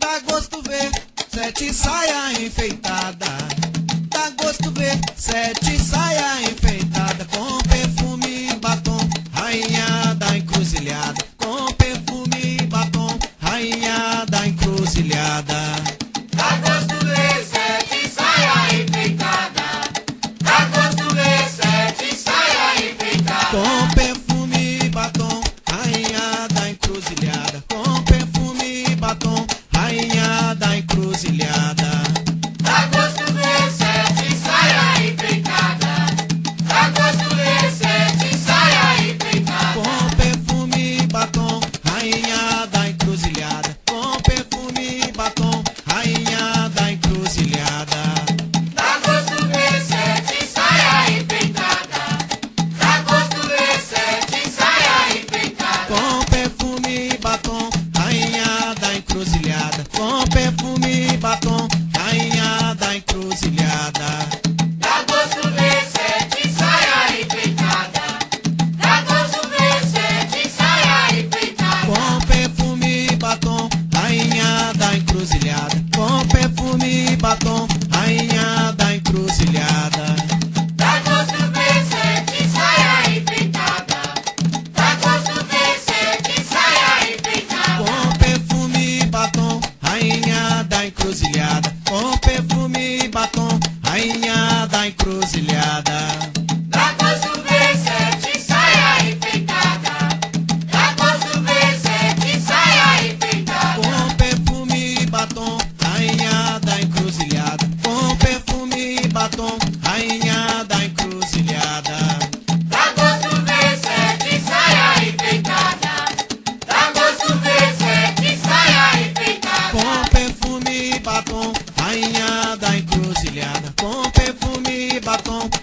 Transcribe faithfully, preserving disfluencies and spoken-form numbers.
Dá gosto ver sete saia enfeitada. Dá gosto ver sete saia enfeitada. Com perfume e batom, rainha da encruzilhada. Com perfume e batom, rainha da encruzilhada. Dá gosto ver sete saia enfeitada. Dá gosto ver sete saia enfeitada. Com perfume e batom, rainha da encruzilhada. Com perfume e batom, rainha da encruzilhada. Dá gosto ver sete saia enfeitada. Dá gosto ver sete saia enfeitada. Com perfume e batom, rainha da encruzilhada. Com perfume e batom, rainha da encruzilhada. Dá gosto ver sete saia enfeitada. Dá gosto ver sete saia enfeitada. Com perfume e batom, rainha da encruzilhada. Com perfume e batom, rainha da encruzilhada. Dá gosto ver sete saia enfeitada. Dá gosto ver sete saia enfeitada. Com perfume e batom, rainha da encruzilhada. Com perfume e batom, rainha da encruzilhada. Dá gosto ver sete saia enfeitada. Dá gosto ver sete saia enfeitada. Com perfume e batom, rainha da encruzilhada. Com perfume e batom, rainha da encruzilhada. Dá gosto ver sete saia enfeitada. Dá gosto ver sete saia enfeitada. Com perfume e batom, rainha da encruzilhada. Com perfume e batom, rainha da encruzilhada. Dá gosto ver sete saia enfeitada. Dá gosto ver sete saia enfeitada. Com perfume e batom, rainha da encruzilhada. Com perfume e batom,